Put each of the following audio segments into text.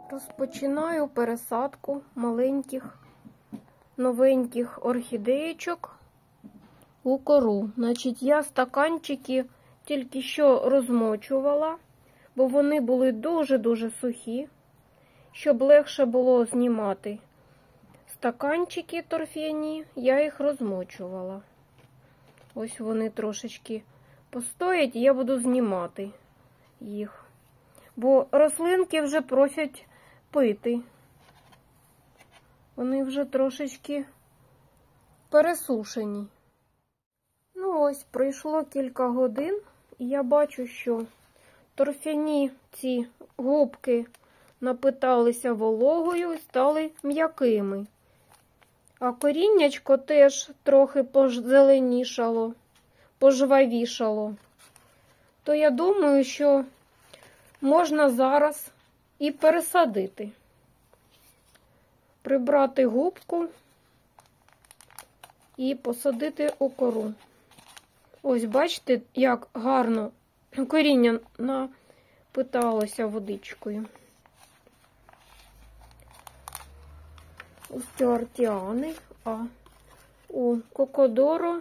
Розпочинаю пересадку маленьких новеньких орхідеєчок у кору. Значить, я стаканчики тільки що розмочувала, бо вони були дуже-дуже сухі, щоб легше було знімати стаканчики торфяні, я їх розмочувала. Ось вони трошечки постоять, і я буду знімати їх. Бо рослинки вже просять пити. Вони вже трошечки пересушені. Ну ось, пройшло кілька годин, і я бачу, що торфяні ці губки напиталися вологою і стали м'якими. А коріннячко теж трохи позеленішало, пожвавішало. То я думаю, що можна зараз і пересадити. Прибрати губку і посадити у кору. Ось, бачите, як гарно коріння напиталося водичкою. У стюартіани, а у кокодоро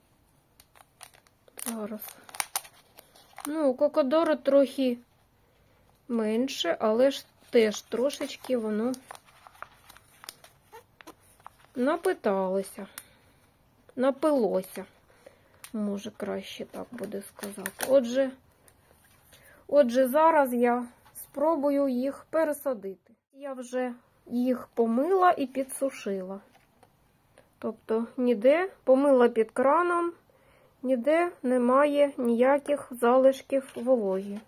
зараз. Ну, у кокодоро трохи менше, але ж теж трошечки воно напиталося, напилося, може краще так буде сказати. Отже, зараз я спробую їх пересадити. Я вже їх помила і підсушила. Тобто ніде помила під краном, ніде немає ніяких залишків вологі.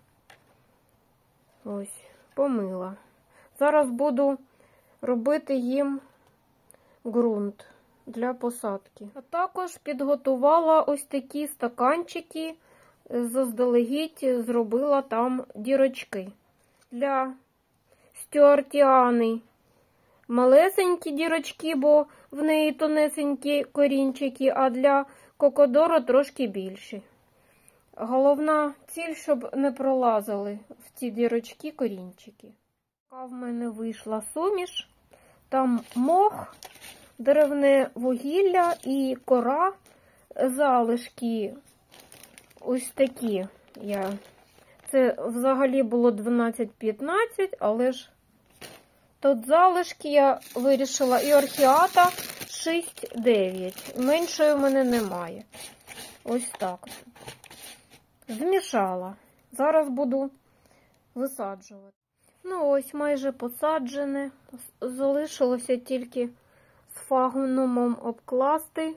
Ось, помила. Зараз буду робити їм ґрунт для посадки. А також підготувала ось такі стаканчики, заздалегідь зробила там дірочки. Для стюартіани малесенькі дірочки, бо в неї тонесенькі корінчики, а для кокодоро трошки більші. Головна ціль, щоб не пролазили в ці дірочки корінчики. Така в мене вийшла суміш. Там мох, деревне вугілля і кора, залишки ось такі. Це взагалі було 12-15, але ж тут залишки я вирішила і орхіата 6-9. Меншої в мене немає. Ось так. Змішала. Зараз буду висаджувати. Ну ось, майже посаджене. Залишилося тільки з фагнумом обкласти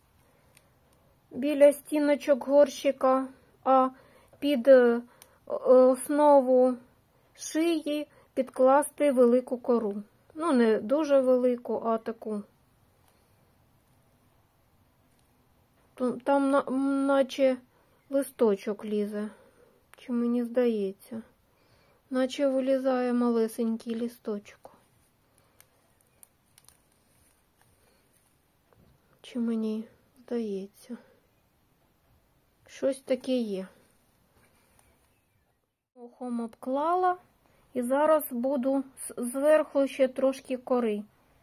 біля стіночок горщика, а під основу шиї підкласти велику кору. Ну, не дуже велику, а таку. Там наче листочок лізе. Чи мені здається? Наче вилізає малесенький листочок. Чи мені здається? Щось таке є. Мохом обклала. І зараз буду зверху ще трошки кори.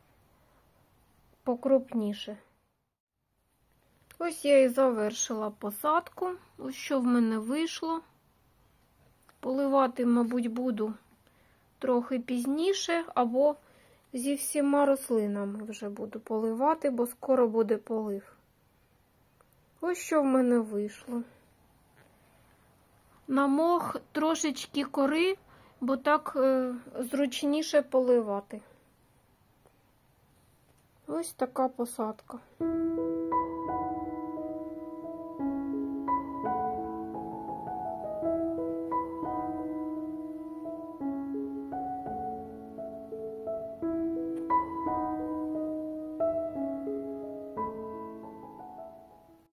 Покрупніше. Ось я і завершила посадку. Ось що в мене вийшло. Поливати, мабуть, буду трохи пізніше, або зі всіма рослинами вже буду поливати, бо скоро буде полив. Ось що в мене вийшло. На мох трошечки кори, бо так зручніше поливати. Ось така посадка.